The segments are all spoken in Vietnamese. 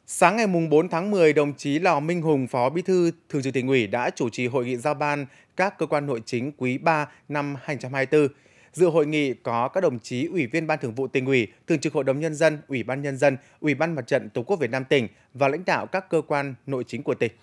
Sáng ngày 4 tháng 10, đồng chí Lò Minh Hùng, Phó Bí thư Thường trực Tỉnh ủy đã chủ trì hội nghị giao ban các cơ quan nội chính quý 3 năm 2024. Dự hội nghị có các đồng chí Ủy viên Ban Thường vụ Tỉnh ủy, Thường trực Hội đồng Nhân dân, Ủy ban Nhân dân, Ủy ban Mặt trận Tổ quốc Việt Nam tỉnh và lãnh đạo các cơ quan nội chính của tỉnh.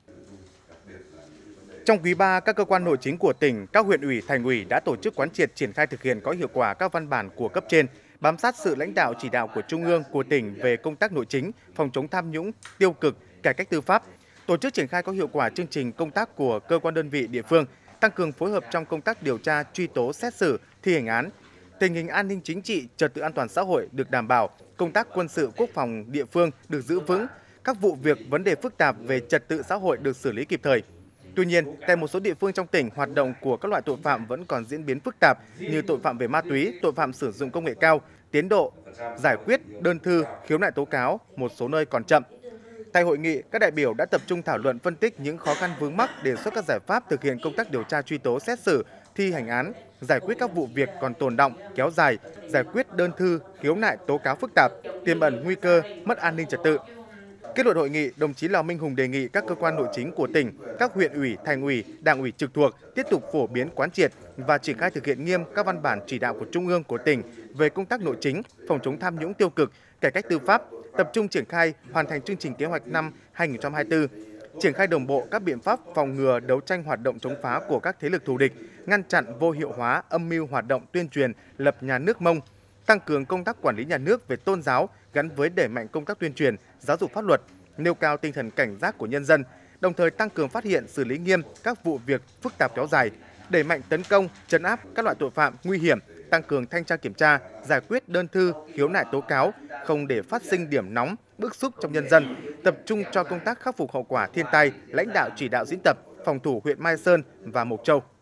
Trong quý 3, các cơ quan nội chính của tỉnh, các huyện ủy, thành ủy đã tổ chức quán triệt triển khai thực hiện có hiệu quả các văn bản của cấp trên, bám sát sự lãnh đạo chỉ đạo của Trung ương, của tỉnh về công tác nội chính, phòng chống tham nhũng, tiêu cực, cải cách tư pháp, tổ chức triển khai có hiệu quả chương trình công tác của cơ quan đơn vị địa phương, tăng cường phối hợp trong công tác điều tra, truy tố, xét xử, thi hành án. Tình hình an ninh chính trị, trật tự an toàn xã hội được đảm bảo, công tác quân sự quốc phòng địa phương được giữ vững, các vụ việc, vấn đề phức tạp về trật tự xã hội được xử lý kịp thời. Tuy nhiên, tại một số địa phương trong tỉnh, hoạt động của các loại tội phạm vẫn còn diễn biến phức tạp như tội phạm về ma túy, tội phạm sử dụng công nghệ cao, tiến độ giải quyết đơn thư, khiếu nại tố cáo một số nơi còn chậm. Tại hội nghị, các đại biểu đã tập trung thảo luận phân tích những khó khăn vướng mắc, đề xuất các giải pháp thực hiện công tác điều tra truy tố xét xử, thi hành án, giải quyết các vụ việc còn tồn đọng, kéo dài, giải quyết đơn thư, khiếu nại tố cáo phức tạp, tiềm ẩn nguy cơ mất an ninh trật tự. Kết luận hội nghị, đồng chí Lò Minh Hùng đề nghị các cơ quan nội chính của tỉnh, các huyện ủy, thành ủy, đảng ủy trực thuộc tiếp tục phổ biến quán triệt và triển khai thực hiện nghiêm các văn bản chỉ đạo của Trung ương, của tỉnh về công tác nội chính, phòng chống tham nhũng tiêu cực, cải cách tư pháp, tập trung triển khai hoàn thành chương trình kế hoạch năm 2024, triển khai đồng bộ các biện pháp phòng ngừa, đấu tranh hoạt động chống phá của các thế lực thù địch, ngăn chặn vô hiệu hóa âm mưu hoạt động tuyên truyền lập nhà nước Mông, tăng cường công tác quản lý nhà nước về tôn giáo gắn với đẩy mạnh công tác tuyên truyền, giáo dục pháp luật, nêu cao tinh thần cảnh giác của nhân dân, đồng thời tăng cường phát hiện, xử lý nghiêm các vụ việc phức tạp kéo dài, đẩy mạnh tấn công, trấn áp các loại tội phạm nguy hiểm, tăng cường thanh tra kiểm tra, giải quyết đơn thư, khiếu nại tố cáo, không để phát sinh điểm nóng, bức xúc trong nhân dân, tập trung cho công tác khắc phục hậu quả thiên tai, lãnh đạo chỉ đạo diễn tập, phòng thủ huyện Mai Sơn và Mộc Châu.